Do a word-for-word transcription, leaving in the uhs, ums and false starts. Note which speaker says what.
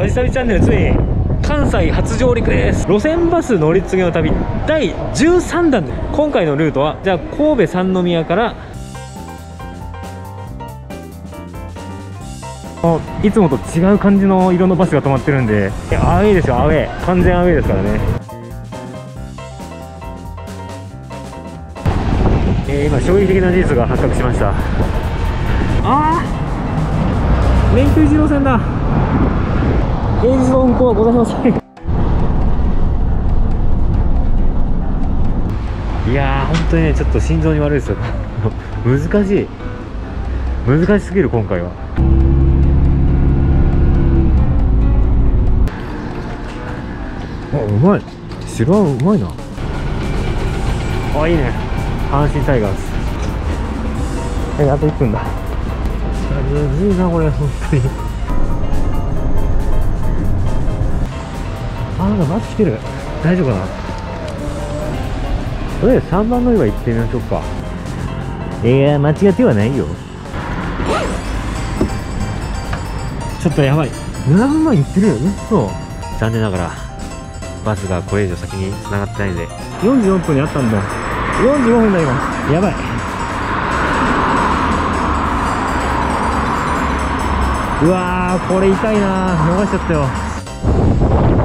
Speaker 1: マジ旅チャンネルついに関西初上陸です。路線バス乗り継ぎの旅だいじゅうさんだんで、今回のルートはじゃあ神戸三宮からいつもと違う感じの色のバスが止まってるんで、アウェーですよ。アウェー、完全アウェーですからね。えー、今衝撃的な事実が発覚しました。あー、連休一路線だ。平日の運行はございません。いやー、本当にね、ちょっと心臓に悪いですよ。難しい難しすぎる今回は。あ、うまい。白あんうまいな。あ、いいね。阪神タイガース。え、あといっぷんだ。むずいなこれ、本当に。あ、なんかバス来てる。大丈夫かな。とりあえずさんばん乗り場行ってみましょうか。いや、間違ってはないよ。ちょっとやばい。ななふんまえ行ってるよ。うそ。残念ながらバスがこれ以上先に繋がってないんで、よんじよんぷんにあったんだ。よんじゅうごふんになります。やばい。うわー、これ痛いな。逃しちゃったよ。